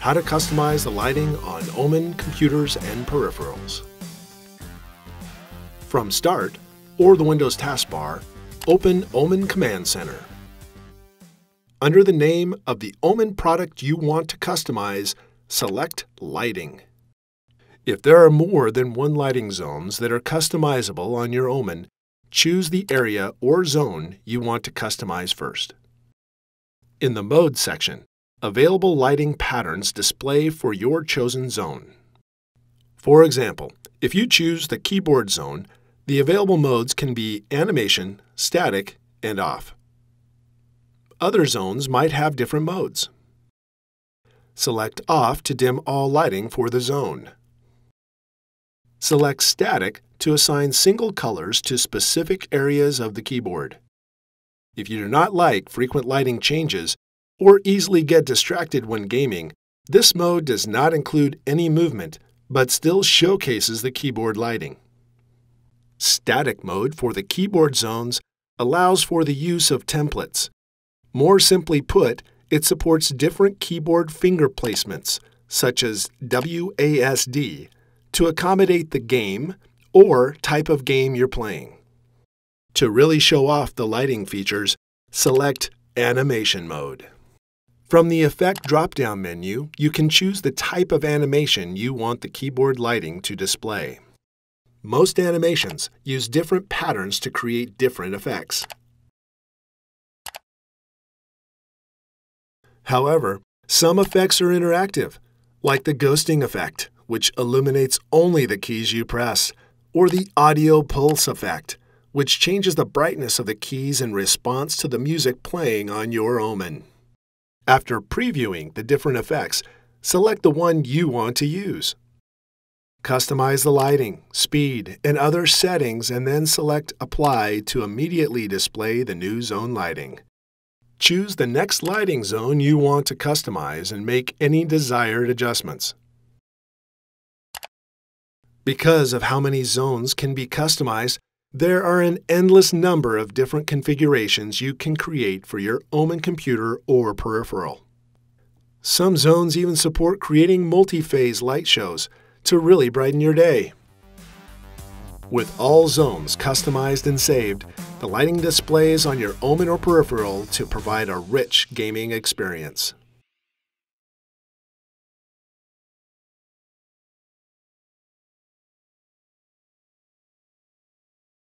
how to customize the lighting on OMEN computers and peripherals. From Start, or the Windows taskbar, open OMEN Command Center. Under the name of the OMEN product you want to customize, select Lighting. If there are more than one lighting zones that are customizable on your OMEN, choose the area or zone you want to customize first. In the Mode section, available lighting patterns display for your chosen zone. For example, if you choose the keyboard zone, the available modes can be animation, static, and off. Other zones might have different modes. Select Off to dim all lighting for the zone. Select Static to assign single colors to specific areas of the keyboard. If you do not like frequent lighting changes or easily get distracted when gaming, this mode does not include any movement, but still showcases the keyboard lighting. Static mode for the keyboard zones allows for the use of templates. More simply put, it supports different keyboard finger placements, such as WASD, to accommodate the game or type of game you're playing. To really show off the lighting features, select Animation mode. From the Effect drop-down menu, you can choose the type of animation you want the keyboard lighting to display. Most animations use different patterns to create different effects. However, some effects are interactive, like the ghosting effect, which illuminates only the keys you press, or the audio pulse effect, which changes the brightness of the keys in response to the music playing on your OMEN. After previewing the different effects, select the one you want to use. Customize the lighting, speed, and other settings and then select Apply to immediately display the new zone lighting. Choose the next lighting zone you want to customize and make any desired adjustments. Because of how many zones can be customized, there are an endless number of different configurations you can create for your OMEN computer or peripheral. Some zones even support creating multi-phase light shows to really brighten your day. With all zones customized and saved, the lighting displays on your OMEN or peripheral to provide a rich gaming experience.